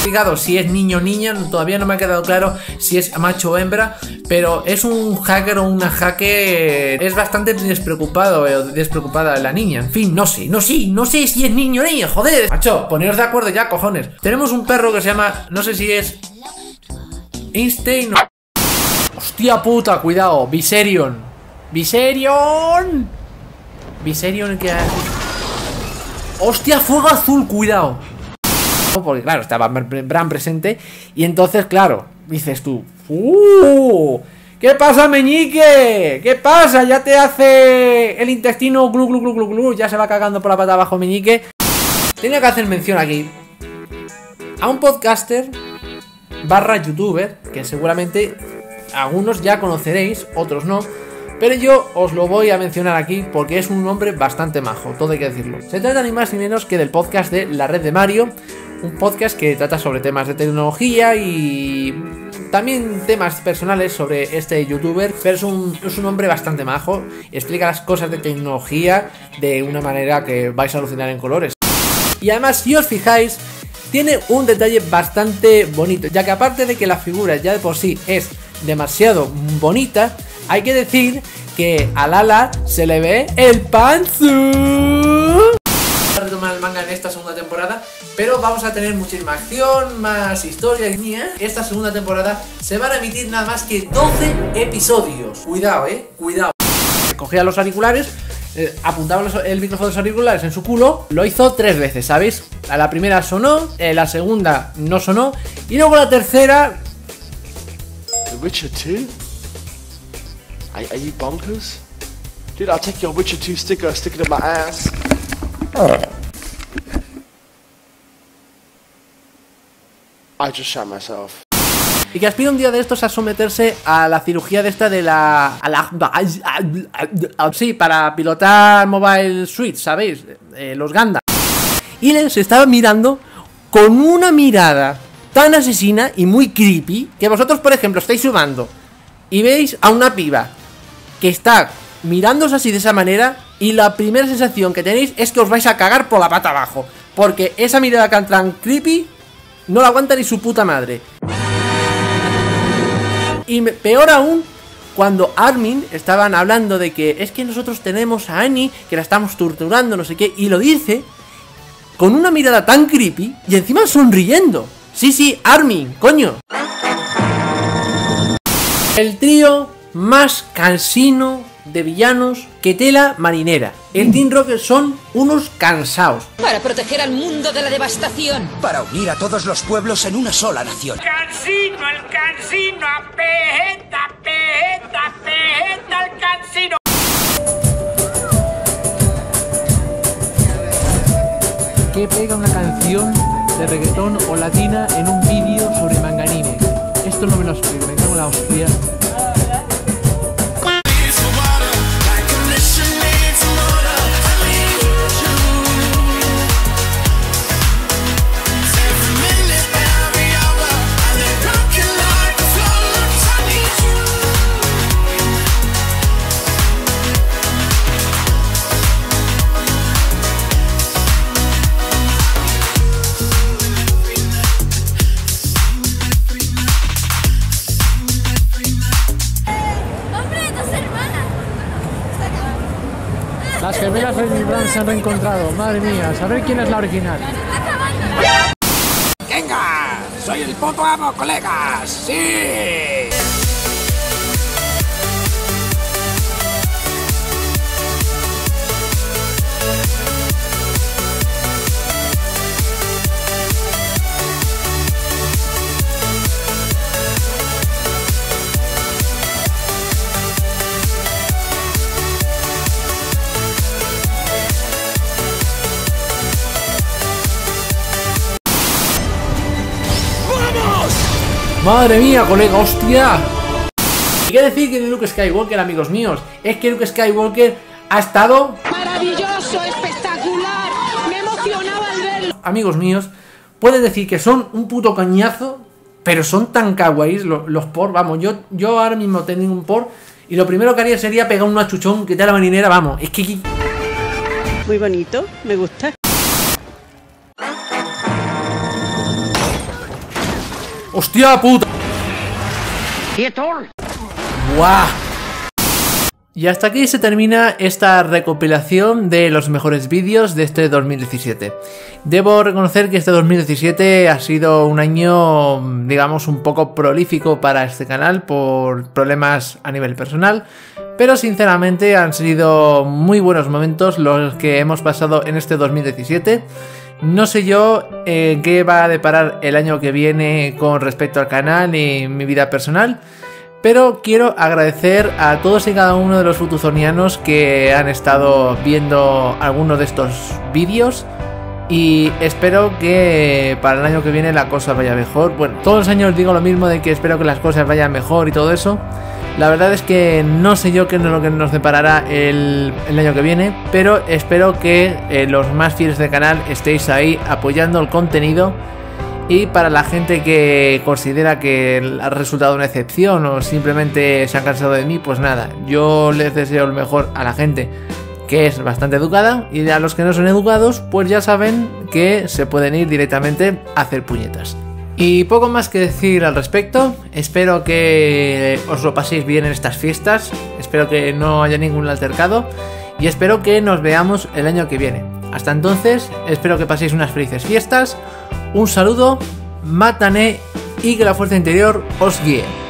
explicado si es niño o niña, todavía no me ha quedado claro si es macho o hembra, pero es un hacker o una hacker. Es bastante despreocupada la niña. En fin, no sé si es niño o niña, joder. Macho, poneros de acuerdo ya, cojones. Tenemos un perro que se llama, no sé si es Einstein. Hostia puta, cuidado, Viserion, que hace. Hostia, fuego azul, cuidado. Porque claro, estaba Bran presente. Y entonces, claro, dices tú, ¿qué pasa, meñique? ¿Qué pasa? Ya te hace el intestino glu glu glu glu glu. Ya se va cagando por la pata abajo, meñique. Tenía que hacer mención aquí a un podcaster / youtuber que seguramente algunos ya conoceréis, otros no, pero yo os lo voy a mencionar aquí porque es un hombre bastante majo, todo hay que decirlo. Se trata ni más ni menos que del podcast de La Red de Mario, un podcast que trata sobre temas de tecnología y también temas personales sobre este youtuber, pero es un hombre bastante majo, explica las cosas de tecnología de una manera que vais a alucinar en colores. Y además, si os fijáis, tiene un detalle bastante bonito, ya que aparte de que la figura ya de por sí es demasiado bonita, hay que decir que a Lala se le ve el panzu. Vamos a retomar el manga en esta segunda temporada, pero vamos a tener muchísima acción, más historia. Esta segunda temporada se van a emitir nada más que 12 episodios. Cuidado, cuidado. Cogía los auriculares, apuntaba el micrófono de los auriculares en su culo. Lo hizo 3 veces, ¿sabéis? A la primera sonó, la segunda no sonó, y luego la tercera... The Witcher 2? Are you bonkers? Dude, I'll take your Witcher 2 sticker, stick it in my ass. I just shot myself. Y que aspira un día de estos a someterse a la cirugía de esta de sí, para pilotar Mobile Suite, ¿sabéis? Los Gundam. Y les estaba mirando con una mirada tan asesina y muy creepy que vosotros, por ejemplo, estáis sudando y veis a una piba que está mirándose así de esa manera y la primera sensación que tenéis es que os vais a cagar por la pata abajo, porque esa mirada tan creepy no la aguanta ni su puta madre. Y peor aún, cuando Armin estaban hablando de que es que nosotros tenemos a Annie, que la estamos torturando, no sé qué, y lo dice con una mirada tan creepy y encima sonriendo. Sí, Armin, coño. El trío más cansino de villanos que tela marinera. El Team Rocket son unos cansados. Para proteger al mundo de la devastación. Para unir a todos los pueblos en una sola nación. El cansino, apeta el cansino. ¿Qué pega una canción de reggaetón o latina en un vídeo sobre manganines? Esto no me lo explico, me cago en la hostia. Las gemelas Bran se han reencontrado, madre mía, a saber quién es la original. ¡Venga! ¡Soy el puto amo, colegas! ¡Sí! Madre mía, colega, hostia. ¿Y qué decir que de Luke Skywalker, amigos míos? Es que Luke Skywalker ha estado... ¡Maravilloso! ¡Espectacular! ¡Me emocionaba al verlo! Amigos míos, puedes decir que son un puto coñazo, pero son tan kawaiis los por, vamos, yo ahora mismo tengo un por y lo primero que haría sería pegar un achuchón que te da la marinera, vamos, es que... Muy bonito, me gusta. ¡Hostia puta! ¡Buah! Y hasta aquí se termina esta recopilación de los mejores vídeos de este 2017. Debo reconocer que este 2017 ha sido un año, digamos, un poco prolífico para este canal por problemas a nivel personal, pero sinceramente han sido muy buenos momentos los que hemos pasado en este 2017. No sé yo qué va a deparar el año que viene con respecto al canal y mi vida personal, pero quiero agradecer a todos y cada uno de los futuzonianos que han estado viendo alguno de estos vídeos y espero que para el año que viene la cosa vaya mejor. Bueno, todos los años digo lo mismo de que espero que las cosas vayan mejor y todo eso. La verdad es que no sé yo qué es lo que nos deparará el año que viene, pero espero que los más fieles del canal estéis ahí apoyando el contenido. Y para la gente que considera que ha resultado una excepción o simplemente se han cansado de mí, pues nada, yo les deseo lo mejor a la gente que es bastante educada, y a los que no son educados, pues ya saben que se pueden ir directamente a hacer puñetas. Y poco más que decir al respecto. Espero que os lo paséis bien en estas fiestas, espero que no haya ningún altercado y espero que nos veamos el año que viene. Hasta entonces, espero que paséis unas felices fiestas. Un saludo, Matané, y que la fuerza interior os guíe.